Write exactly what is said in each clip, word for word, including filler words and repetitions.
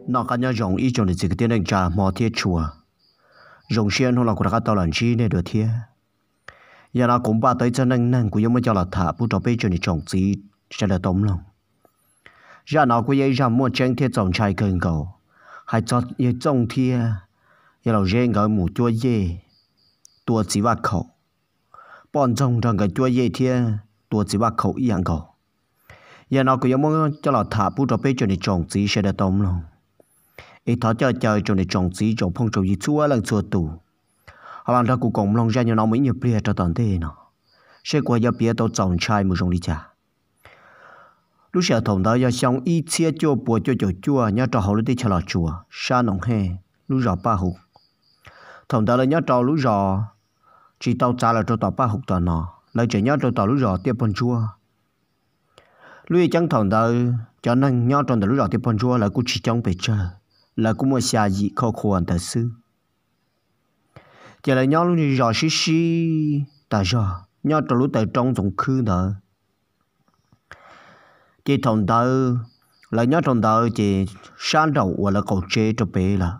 nó cả nhà rồng ý trong để chỉ cái tiền đánh trả mò thiệt chùa rồng xuyên không là của các tàu lần chi này được thiệt giờ nó cũng ba tới chân năng năng của giống như cho là thả bút đầu bây giờ này trồng gì sẽ là tóm lòng giờ nó cũng vậy ra mua tranh thiệt trồng trái cần cầu hay cho như trồng thiệt giờ là riêng cái mù chua dê tua chỉ ba khẩu bọn trồng trong cái chua dê thiệt tua chỉ ba khẩu ý ăn cầu giờ nó cũng giống như cho là thả bút đầu bây giờ này trồng gì sẽ là tóm lòng ít thọ chơi chơi trong này trồng gì trồng phong trồng gì chúa lần chúa tù họ làm ra cuộc cùng lòng ra nhiều nó mới nhiều bia cho toàn thế nó sẽ qua giờ bia tao trồng chai một trong đi chả lúc sau thằng đó giờ xong ít chia cho bùa cho cho chua nhớ trò hậu đi cho là chùa sa nồng he lúc giờ ba hụt thằng đó là nhớ trò lúc giờ chỉ tao trả là cho tao ba hụt tao nó lại chỉ nhớ cho tao lúc giờ tiếp con chua lúc chẳng thằng đó cho nên nhớ trong đó lúc giờ tiếp con chua là cũng chỉ trong bề chơi là cũng mua xa gì khó khăn thật sự chỉ là nhau lúc giờ xí xí tại sao nhau trong lúc tại trong trong khứ đó chỉ thằng đó là nhau trong đó chỉ sáng đầu hoặc là cầu chế cho bé là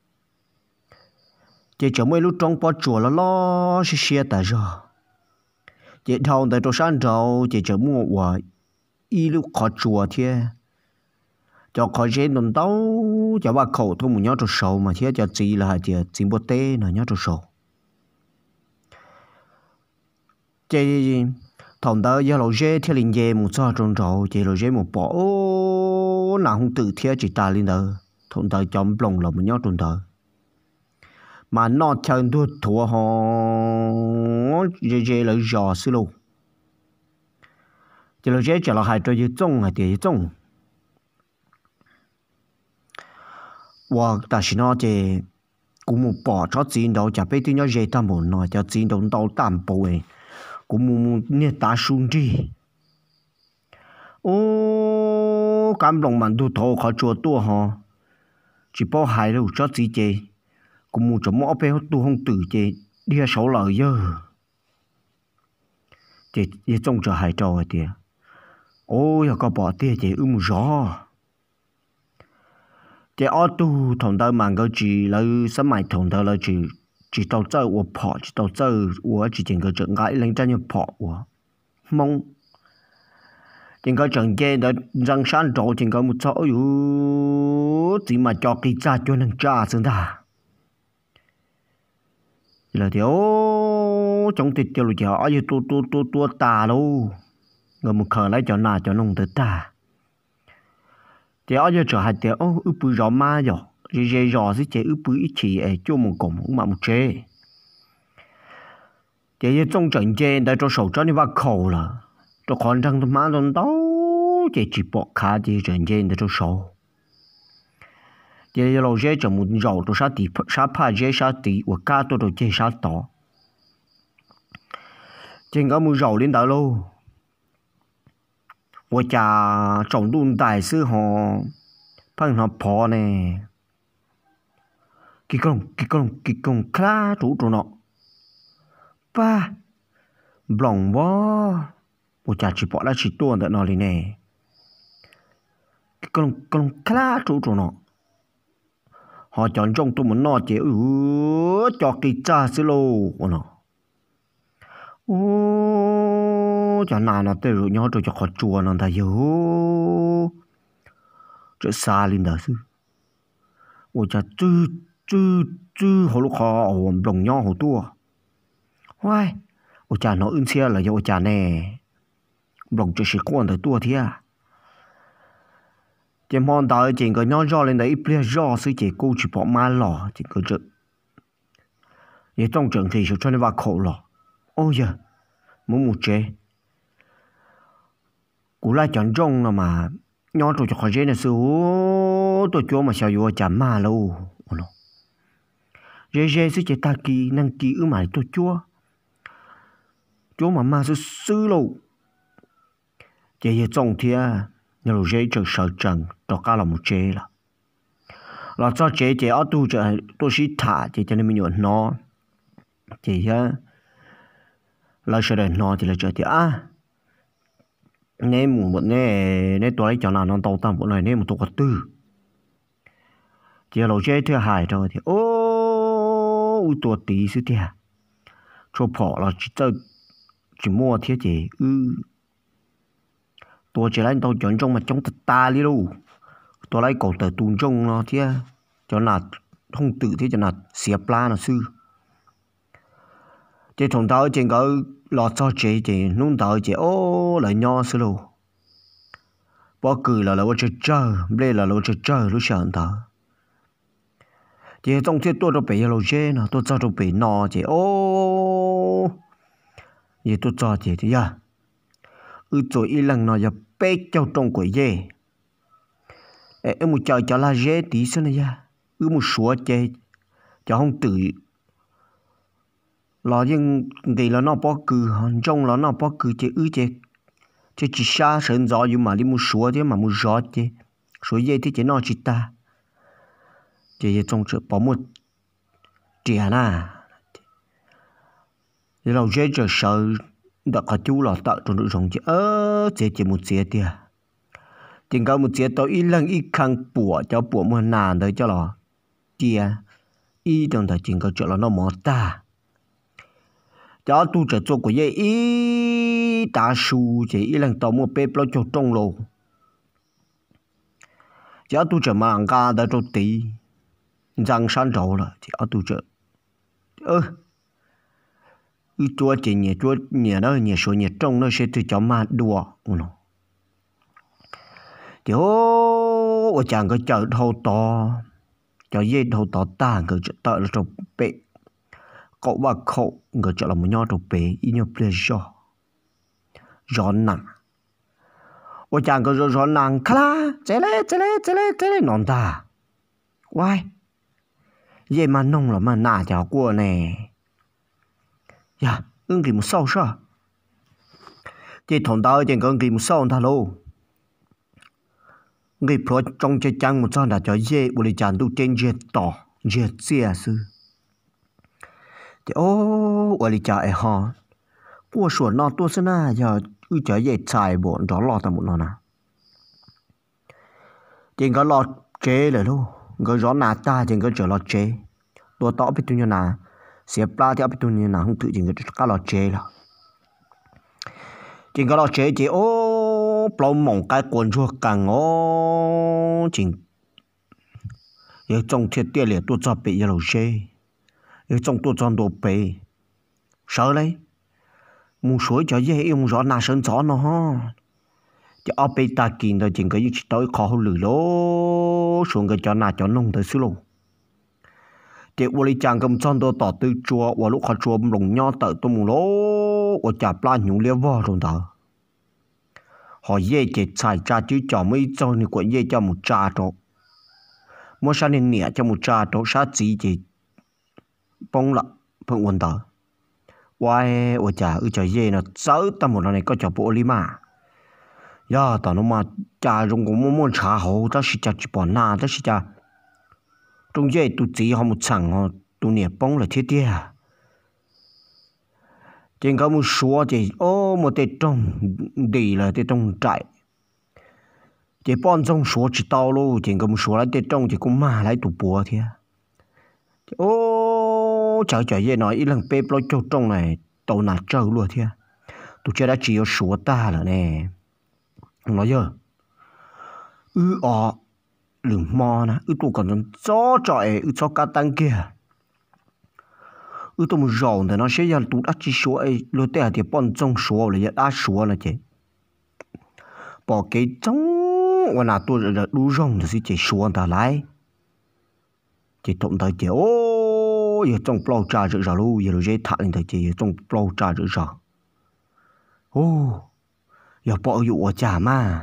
chỉ cho mấy lúc trong bao chùa là lo xí xí tại sao chỉ thằng tại trong sáng đầu chỉ cho mua và y lúc khó chùa thế cho khỏi chế nôn tao cho ba khẩu thôi một nhớ cho sầu mà thế cho chị là thì chị bố tê nó nhớ cho sầu chị thằng đó giờ lối chế theo linh dê một sao trong rau chị lối chế một bỏ nào không tự theo chị ta lên đó thằng đó chọn lòng là một nhớ trong đó mà nó chân đuôi thua họ dê dê lại giò xí luôn chị lối chế trở lại hai trò gì trông hay thì trông và ta chỉ nói về cũng một bỏ cho chiến đấu chả biết tiếng gì ta muốn nói cho chiến đấu đấu tạm bổ ấy cũng một nét ta sung đi ô cảm động mình tu thọ khó chùa tu họ chỉ bỏ hai đâu cho gì chứ cũng một chỗ mỏ bé tu không tử chứ đi số lời giờ chứ đi trong chỗ hai trò thì ôi có bỏ tiền chứ ưng rõ chỉ ở tu thằng đó mà cái chỉ là sớm mai thằng đó là chỉ chỉ tao chơi我跑chỉ tao chơi我只整个整个人家就跑我梦整个整个的人山走整个木走哟只mà cho cái cha cho nên cha sinh ta là điều trong tiết cho lụt ở như tu tu tu tu ta đâu người một khờ lấy cho nào cho nông tới ta thì ở giờ trở hai tiếng ô ư bự rõ ma rồi rồi rồi rõ sẽ chế ư bự ít chỉ ở chỗ một cổng mà một chế thì giờ trong trận chế đã cho sầu cho nên vào khẩu là cho con răng tụi má tụi đó chỉ chỉ bỏ khá thì trận chế đã cho sầu thì giờ lâu chế cho một rau cho sát tí sát pa chế sát tí và cá tôi rồi chế sát tỏ trên có một rau lên đó luôn我家种东大时候，碰上婆呢，几公几公几公，咔住住了，爸，不冷哇，我家去跑来去多的那里呢，几公几公，咔住住了，họ chọn trong tôi muốn nói chứ cho cái cha xí lô nó ô cho nào nó tới rồi nhớ rồi cho khó chùa nó thấy yo cho xa lên đó chứ ôi cha chư chư chư họ lúc họ ổn đồng nhau họ tua hoài ôi cha nó ưng xe là ôi cha nè đồng cho sĩ quan tới tua thế à chỉ mong đợi chỉ có nhau rõ lên đấy ít rõ sự chỉ cô chỉ bỏ má lò chỉ có chữ vậy trong trường thì cho nên vào khổ lò ôi giờ muốn một chế cú lại chọn trong là mà nhau rồi cho khỏi chế này sư tôi cho mà sao vô chả mà lâu nó dễ dễ sẽ chỉ ta kỳ năng kỳ ư mà tôi chúa chúa mà mà sư sư lâu dễ dễ trong thì à nhưng rồi dễ trở sợ trần đó cả là một chế là là cho chế chế ở tu cho tôi sĩ thả chế cho nên mình nhộn nó chế á là sợ đến nó thì là chơi thì à nên một một nè nên tôi lấy cho nào nó tàu tầm một này nên một tổ tư chỉ là dễ thứ hai rồi thì ô u tua tí xí thì cho bỏ là chỉ tới chỉ mua thiết gì ừ tôi chỉ lấy tôi chọn trong mà trong ta đi đâu tôi lấy cổ tờ tuôn trong nó thì cho là không tự thế cho là xếp la nó sư chỉ thằng tao trên cái lọt cho chị chị nung tao chị ô lại nho xí luôn bỏ cười là là tôi chơi chơi đây là tôi chơi chơi lúc sợ tao chị trong thiết tôi đâu bị lâu chế nó tôi cho đâu bị nọ chị ô vậy tôi cho chị thì à ừ rồi y lần nó giờ bé châu trong quỷ dê em một chờ cho là dê tí xí này ya ừ một số chơi cho không tự lo nhưng thì là nó bỏ cừ trong là nó bỏ cừ chị ư chị chị chỉ xa sân gió nhưng mà đi một số thế mà một gió chị số dê thì chị nó chỉ ta chị trong sự bỏ một tiền à thì lâu dê chờ sợ đã có chú là tạo trong nội dung chị ơ chị chỉ một chiếc tiền chỉ có một chiếc tao ít lần ít khăn bùa cho bùa một nàn đấy cho là tiền ít trong thời chỉ có chỗ là nó mỏ ta cho tu trở cho của dây ý ta su chỉ ý lần tao mua bếp lo cho trong lô cho tu trở mà ga đã cho tí răng san rầu là chỉ ở tu trở ơ ừ chúa chỉ nhẹ chúa nhẹ đó nhẹ số nhẹ trong nó sẽ từ cho mà đùa nó thì ô ở chàng cái chợ thâu to cho dây thâu to ta cái chợ tợ là trong bếp cậu bà cậu người chọn là một nhau đầu bể in nhau pleasure gió nặng ôi chàng có gió nặng khá la chế lê chế lê chế lê chế lê nón ta quay vậy mà nông là mà nà chào của nè ya ưng kỳ một sau sao chị thằng tao chị có kỳ một sau ta luôn người pro trong chơi chăng một sao đã cho dễ bùi chàng tu trên dễ tỏ dễ xìa sư thì ô ở đây chạy họ của sổ nó tôi sẽ na giờ ư chạy về chạy bọn đó lọt tầm một nó nào chỉ có lọt chếเลยluôn có gió nà ta chỉ có trở lọt chế tôi tỏ biết tôi như nào xếp la thì biết tôi như nào không tự chỉ có cả lọt chế là chỉ có lọt chế chỉ ô bao mỏng cái quần chua càng ô chỉ trong thiết địa liệt tôi cho bị lọt chế trong tôi chọn đồ bể sợ đấy mua suối cho dễ yêu rõ na sơn gió nó ha cho ở bên ta kín rồi chỉ cái gì tới khó hơn lử lố xuống cái cho na cho nông tới xứ luôn thì vô lý chàng cầm chọn đồ tỏ từ chùa và lúc họ chùa lồng nho tới tôi muốn lố và chả plan nhung lia vò rồi đó họ dễ chết xài cha chứ cho mấy cho nên cũng dễ cho một cha đó mua sao nên nhẹ cho một cha đó sát gì thì bông lạ phượng quần tờ quay ôi chà ư trời dê nó sớ tâm một này có cho bộ lý mà ya tao nó mà cha rung cũng muốn muốn trả hậu đó là cha chỉ bỏ na đó là cha trong dê tụi chỉ họ một chẳng họ tụi nhẹ bông là thiết địa trên có một số thì ô một tết trong đi là tết trong trại chỉ bọn trong số chỉ tao luôn trên có một số là tết trong thì cũng mà lại tụi bùa thế ô trời trời vậy nói ít lần bếp lo cho trong này tàu nạt trâu luôn thế tụi chơi đã chỉ có số ta là nè nói giờ ư ọ lửng mò nè ư tụi còn chó trọi ư cho cá tăng kia ư tụi một rầu thì nó sẽ giờ tụi đã chỉ số ấy lôi tè thì bọn trong số là giờ đã số là chứ bỏ cái trong và nào tôi là đủ rồng thì sẽ chỉ số ta lại chỉ tụng tới chỉ ô giờ trong plau trà rực rỡ luôn giờ dễ thả lên tới chỉ trong plau trà rực rỡ ô giờ bỏ dụ ở trà mà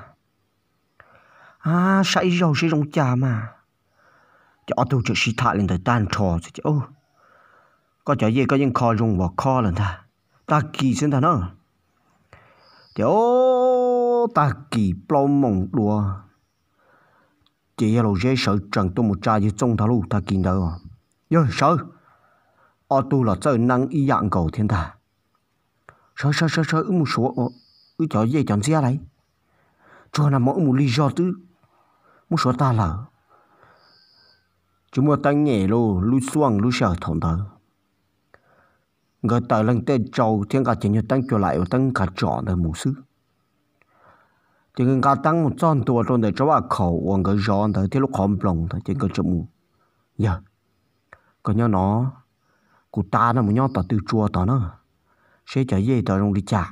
à say rau sẽ trong trà mà cho tôi chỉ sĩ thả lên tới tan trò chứ ô có chả gì có những kho dùng vào kho lần ta ta kỳ xin ta nữa thì ô ta kỳ plau mỏng đùa chỉ là dễ sợ chẳng tôi một trai như trong thảo ta kinh đâu giờ sợ ở tôi là chơi năng y dạng cầu thiên ta sợ sợ sợ sợ một số ư cho dễ chọn xe đấy cho là mỗi một lý do tư một số ta là chúng mua tăng nhẹ lô lú xuông lú sợ thòng tờ người tờ lần tê trâu thiên cả chỉ như tăng cho lại và tăng cả trọ đời mù sư thì người ta tăng một trăm tuổi trong đời cho bà khẩu và người giòn tới thì lúc khom lòng tới chỉ người chậm mù giờ còn nhớ nó cụ ta nó một nhau tờ từ chùa tờ nó sẽ chạy về tờ trong đi chả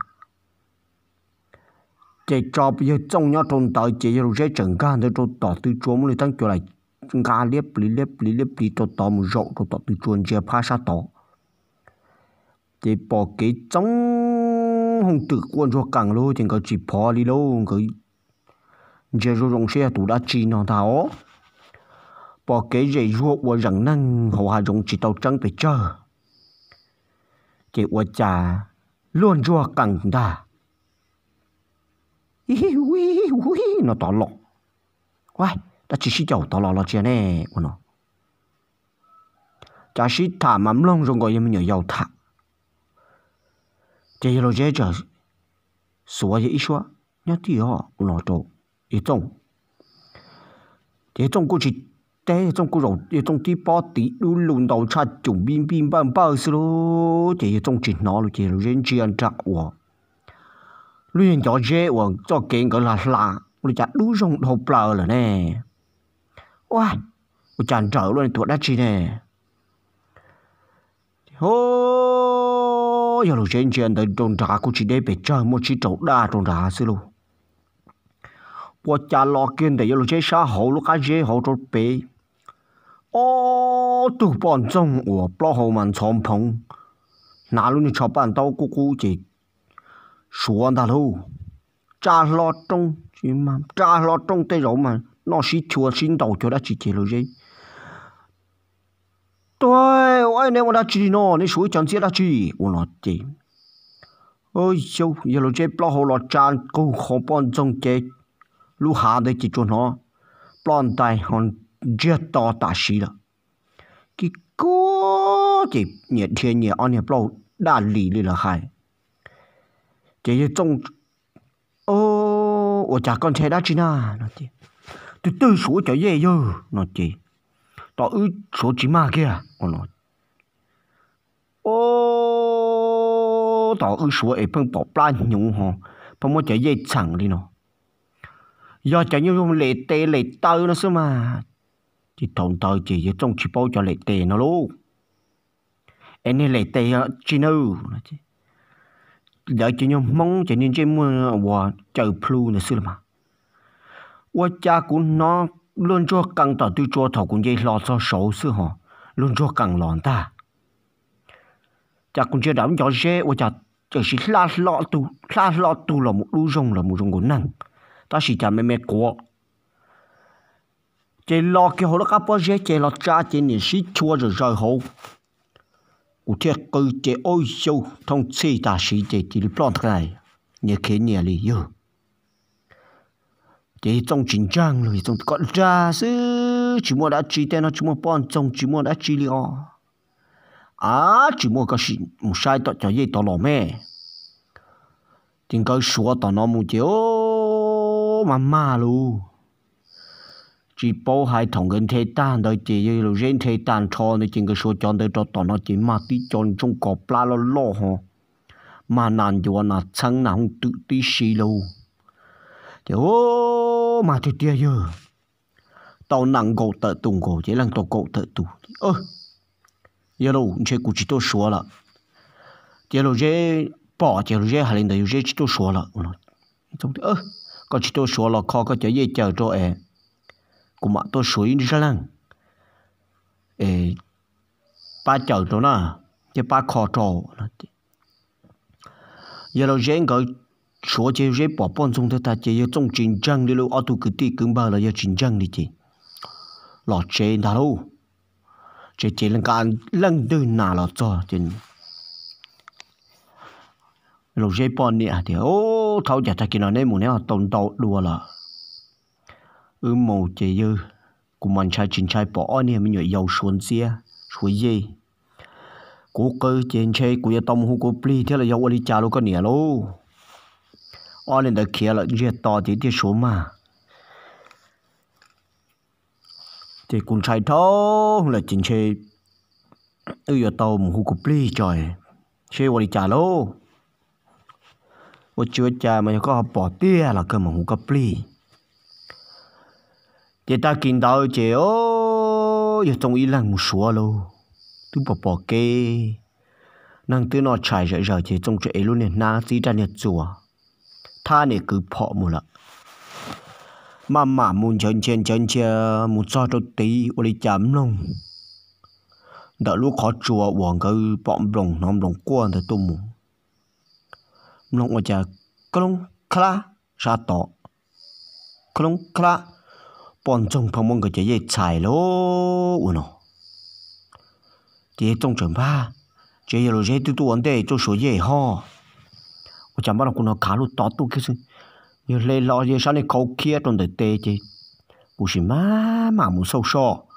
chỉ cho bây giờ trong nhau trong tờ chỉ rồi sẽ chẳng gan tới trong tờ từ chùa mới tăng cho lại gà liếp lý liếp lý liếp lý tờ tờ một rộng trong tờ từ chùa chỉ phá sát tờ thì bỏ cái trong hông tự quân cho càng lô thì có chỉ bỏ đi lô cái giờ rồi rong xe tụ đã chi nó tháo bỏ cái dây ruột và rằng năng hậu hà rong chỉ tàu trắng phải chờ chỉ qua trà luôn cho càng đà hi hi hi nó tỏ lọ quay đã chỉ xí chầu tỏ lọ lọ chia nè của nó chả xí thả mắm lông rồi gọi em nhớ giàu thả chỉ là dễ chờ số gì ít số nhớ thì họ nó trâu ít trong chỉ trong cô chỉ té trong cô rồi chỉ trong tí bao tí đu lùn đầu cha chuẩn bim bim bam bao xí lô chỉ trong chỉ nó rồi chỉ là dễ chiên chặt của luyện cho dễ của cho kiện gọi là là rồi chặt đu trong đầu bờ là nè wow tôi chán trở luôn tuổi đã chi nè hô giờ lúc trên trên tới trong trà cũng chỉ để bị chơi một chiếc trâu đa trong trà xí luôn qua cha lo kiên để giờ lúc trên xã hội lúc cái dễ hậu trâu bé ô tụ bọn trong của bao hậu màn chom phong nào lúc này cho bạn tao cú cú chỉ xuống ta luôn cha lo trong chỉ mà cha lo trong tay rồi mà nó xí chua xin đầu cho đã chỉ chỉ rồi gì tôi ôi nếu mà đã chỉ nó nên suối chẳng sẽ đã chỉ của nó chỉ ôi châu giờ lúc chơi bao hồ lọt tràn câu không bọn trong chơi lu hà để chỉ cho nó bọn tay hòn giết to ta xí了cái cố chỉ nhiệt thiên nhiệt anh nhiệt bao đa lì lì là hay chỉ trong ô 我家刚才đã chỉ na nó chỉ từ từ suối cho dễ vô nó chỉ tao ư số chỉ mà kia của nó ô tao ư số ấy phân bỏ plan nhung ho phân mua chạy dây chẳng đi nó giờ chạy như dùng lệ tê lệ tơ nó xưa mà chỉ thằng tơ chỉ trong chỉ bao cho lệ tê nó luôn em này lệ tê chỉ đâu đợi chỉ như mong chỉ nên chơi mua và chờ plu nó xưa mà và cha của nó luôn cho càng tao tôi cho thầu cũng dây lo cho số xưa họ luôn cho càng lòn ta cha cũng chưa đảm cho dễ và cha chỉ chỉ la lọ tu la lọ tu là một lú rong là một rong của năng ta chỉ cha mẹ mẹ của chỉ lo cái hồ đó các bác dễ chỉ lo cha chỉ nên xí chua rồi rồi hồ của thiệt cứ chỉ ôi sâu thông xí ta xí chỉ chỉ plon thế này như thế nhẹ lý yêu chỉ trong chiến tranh rồi trong con ra chứ chỉ mua đã chi tên nó chỉ mua bọn trong chỉ mua đã chi liao à chỉ mua cái gì một sai tao cho gì tao làm mẹ tiếng cái số tao nó mua chiếu mà mà luôn chỉ bảo hai thằng gần thế tan đời chỉ rồi riêng thế tan cho nên tiếng cái số chọn đời cho tao nó chỉ mà tí chọn trong cọp la lo lo ho mà nàn cho nó chẳng nào không tự tí xí luôn thì ô mà thì tia giờ tao nặng gỗ tự tùng gỗ chỉ là tao gỗ tự tùng ơ giờ đâu chơi cụ chỉ tôi xóa了giờ đâu chơi bỏ giờ đâu chơi hai lần đầu chơi chỉ tôi xóa了trong ơ có chỉ tôi xóa了khó có chơi gì chờ cho em cũng mà tôi suy đi ra lăng ê ba chờ cho nó chứ ba khó trò giờ đâu chơi cái số chơi dễ bỏ bọn chúng ta chơi trong chiến tranh đi luôn ở tụ cứ tí cứ bao là chiến tranh đi chị lọt chơi đã đâu chơi chơi lần cả lần thứ nào là cho trên lúc dễ bọn nè thì ô thâu giả ta kia nó nên muốn nó tồn tàu đùa là ừ mồ chơi dư của mình trai chiến trai bỏ nè mình nhảy dầu xuống xe suối gì của cơ trên chơi của tông hú của pli thế là dầu đi chào luôn có nè luôn ở lên đây kia là giết to thì thì số mà thì cũng chạy thâu là chính chế ư giờ tàu một cục ly trời chế vào đi trả lô và chưa trả mà có bỏ tia là cơ mà một cục ly thì ta kinh tàu chế ô giờ trong ý lăng một số lô tôi bỏ bỏ kê năng tôi nó chạy rồi rồi chế trong chế luôn nè na tí ra nè chùa tha nè cứ bỏ một lợ mà mà muốn chân chân chân chân muốn cho cho tí và đi chấm luôn đợi lúc khó chùa hoàng cái bọn đồng nằm đồng quan thì tôi muốn lòng mà chả không khá ra tỏ không khá bọn trong phòng mong cái chế dây chạy lố ủa nó chế trong trường ba chế rồi chế tôi tôi vấn đề cho số dây ho我讲把那kuna卡路打都就是有来老爷上的口气中的对的，不是嘛嘛木受伤。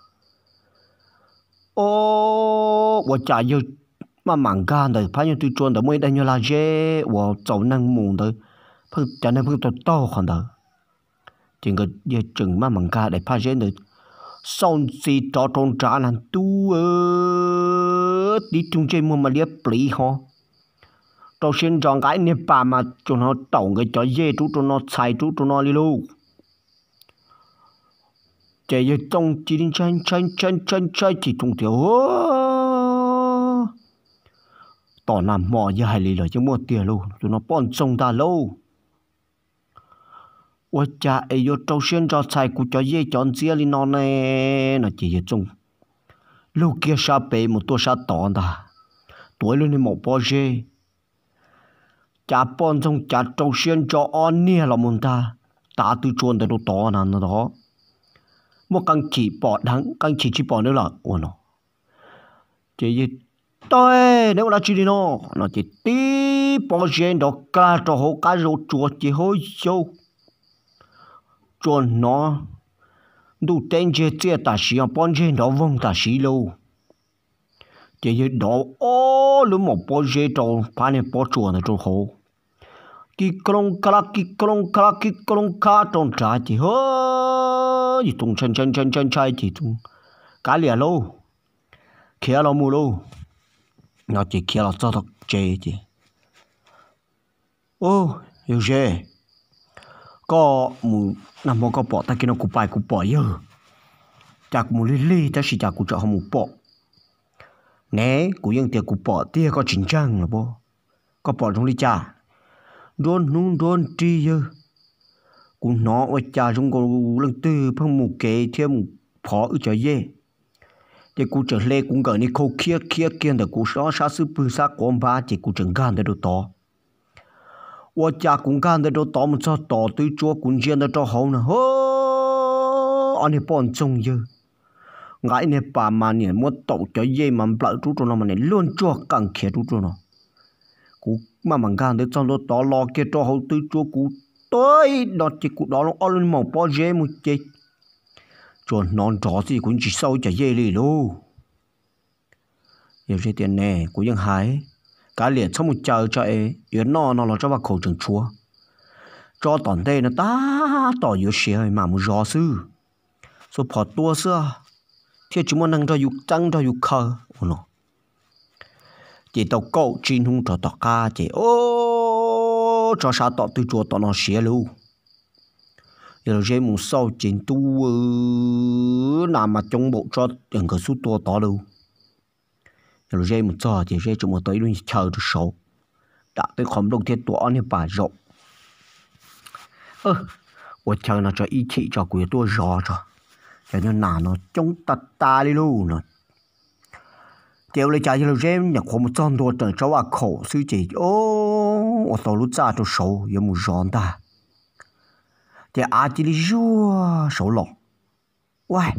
哦，我家有嘛蛮干的，反正对转的没得有那些我走那木的，碰在那碰到刀看的，这个也整嘛蛮干的，怕人的。sau khi cho trốn trả là tu ở đi chung trên mua mà liếc plei ho tao xin chọn cái nếp bà mà cho nó tổng cái cho dê chú cho nó xài chú cho nó đi luôn chạy về trong chỉ đến chân chân chân chân chân chỉ trong tiểu tỏ nằm mò như hai lì rồi chứ mua tiền luôn cho nó bọn sông ta lâu ôi cha ấy yo tao xin cho xài của cho dê chọn dê đi nó nè nó chỉ về trong lúc kia sao bể một tua sao tỏ ta tuổi luôn đi một bao dê cha bọn trong cha trâu xuyên cho on nia là môn ta ta từ chuồn tới đồ to nè nó đó một căn chỉ bỏ đắng căn chỉ chỉ bỏ nữa là ủa nó chỉ gì tôi nếu là chỉ đi nó nó chỉ tí bỏ xuyên đó cả cho họ cả rồi chuột chỉ hơi sâu chuồn nó đủ tên chế chế ta xí bọn xuyên đó vong ta xí lâu chỉ gì đó ô lúc một bỏ xuyên cho phải nên bỏ chuồn này cho họ cái con cá cái con cá cái con cá trong trái thì hơ gì tung chân chân chân chân trái thì tung cá liền lâu kia là mù lâu nó chỉ kia là cho thật chế chứ ô yêu chế có mù nằm một cái bỏ ta kia nó cụp bài cụp bỏ giờ chặt mù li li ta chỉ chặt cụp chọn mù bỏ nè cụp những tiền cụp bỏ tia có chính trang là bo có bỏ trong ly trà đôn nung đôn tri dơ cũng nó ở cha chúng có lần tư phong một kế thêm phó ở chỗ dê để cụ trở lê cũng gần đi khâu kia kia kia để cụ xóa sát sư bư sát con ba chỉ cụ chẳng gan để đồ to ở cha cũng gan để đồ to một sao to tới chúa cũng riêng để cho hậu nè hô anh ấy bọn trông dơ ngãi này bà mà nè muốn tẩu cho dê mà lại chú cho nó mà này luôn cho càng khía chú cho nó cú mà bằng gan để cho nó to lo kia cho hậu tư chúa cú tới đó chỉ cú đó nó ăn lên màu bao dê một chết cho non chó gì cũng chỉ sâu chả dê lì luôn nhiều tiền nè của dân hải cả liền trong một chờ cho ấy yến nó nó là cho vào khẩu trường chúa cho toàn đây nó ta tỏ yếu xế mà một gió sư số phỏ tua xưa thì chúng mình đang cho dục trăng cho dục khờ nó chỉ tàu cậu chín hung cho tỏ ca chỉ ô cho sao tỏ từ chùa tỏ nó xế luôn giờ dễ muốn sau chín tu nằm mà trong bộ cho đừng có số tua tỏ luôn giờ dễ một giờ thì dễ chúng mình tới luôn chờ được số đã tới khóm đồng thiết tỏ như bà rộng ơ我chờ nó cho ý chị cho quý tôi rõ cho cho nên là nó chống tạt ta đi luôn rồi chiều lấy trái cho dễ nhập khổ một trăm đô trở cho vào khổ sư chỉ ô ở tàu lúc ra cho số giờ một giòn ta thì à chỉ đi rùa số lọ Uầy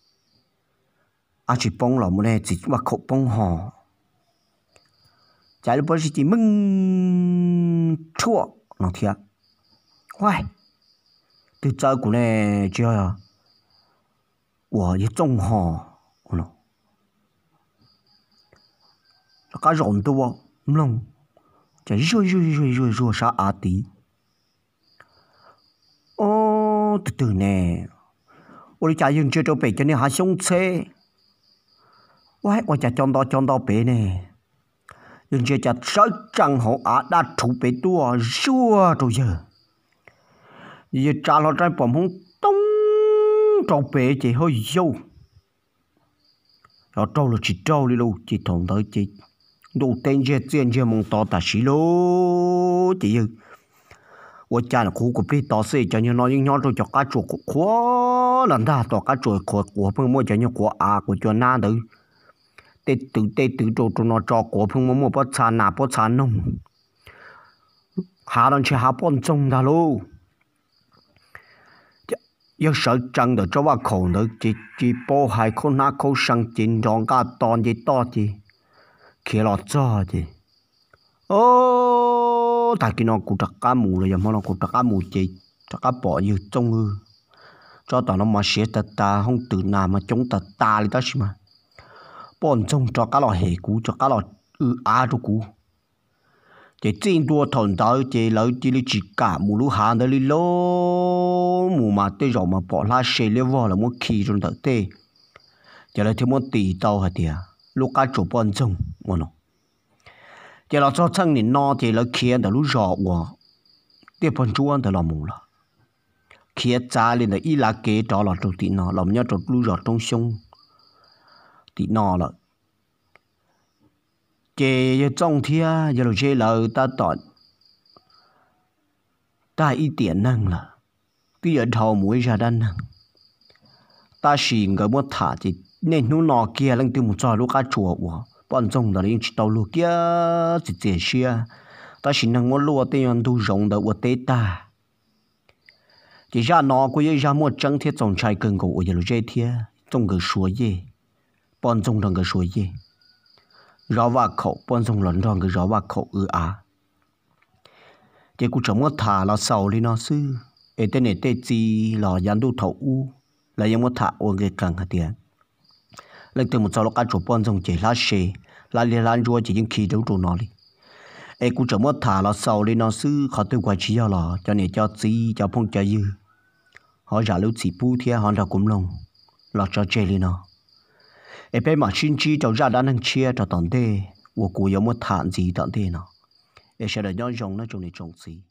à chỉ bông lọ một này chỉ mà khổ bông hò trái lúc bữa chỉ mừng chua nó thiệt Uầy từ giờ của này chưa à của cái trông hò nó cá rộn tôi không chạy rồi rồi rồi rồi rồi sao à tí ô từ từ nè 我家用这周北京的还凶车，喂，我家撞到撞到北呢，用这家手正好啊，那土北多热着呀，一炸了在bomb không咚，着北就好油，然后着了只着了喽，只同到只，都等这这这梦到大事喽，只有。我家là khu của bị tao sẽ cho nhau nói nhau rồi cho cá chuột của khó lần ta tao cá chuột của của phương mua cho nhau của à của cho na được tê tự tê tự cho cho nó cho của phương mua mua bắt chán nà bắt chán nông hà lần chỉ hà bọn trông ta luôn yêu sợ trăng được cho vào khẩu được chỉ chỉ bỏ hai con na khẩu sang chín rong cá toàn gì to gì kia lọt cho gì ô tại cái nó cũng trắc cá mù rồi mà nó cũng trắc cá mù chị trắc cá bỏ như trong ư cho tao nó mà xé ta ta không từ nào mà chống ta ta đi ta xí mà bọn trong cho cá lò hề cũ cho cá lò ư á cho cũ chị trên đua thằng tới chị lấy chị lấy chỉ cả mù lú hàng đấy lô mù mà tê rồi mà bỏ lá xé lấy vào là muốn khí rồi đỡ tê giờ là thêm muốn tì tàu hả tiệt lúc cá chụp bọn trong mà nó giờ là cho chân nhìn nó thì là kia đã lúc rõ quá tiếp phần chú anh đã làm mù là kia cha lên là y là kế đó là trâu tị nó làm nhớ trâu lúc rõ trong sông tị nó là chế giờ trong thia giờ là chế là ta tọt ta ít tiền năng là bây giờ thầu mũi ra đan năng ta xì người muốn thả thì nên nó nọ kia lên từ một trò lúc cá chùa quá bọn trong đó những tàu lúa kia chỉ chế xia ta chỉ năng muốn lúa tiền thu rộng được ở tết ta chỉ ra nó có ra một trắng thiết trong trái cần của ở giờ thiết trong cái suối gì bọn trong trong cái suối gì rõ vào khẩu bọn trong lần trong cái rõ vào khẩu ư á chỉ cũng chẳng muốn thả là sầu đi nó sư ở tên này tên gì là dán đu thầu u là những muốn thả ở cái càng hạt tiền lần từ một sau đó cá chụp bọn trong chỉ lá xề lá liền lan rùa chỉ những khi đấu trụ nó đi em cũng chẳng muốn thả là sau đi nó sư họ tôi quay chỉ là cho nên cho gì cho phong cho dư họ giả lưu chỉ bu thì họ đã cũng lòng là cho chơi đi nó em bé mà xin chi cho ra đã năng chia cho tận thế, 我估有没谈gì tận thế nó em sẽ để nhau dùng nó trong này trồng gì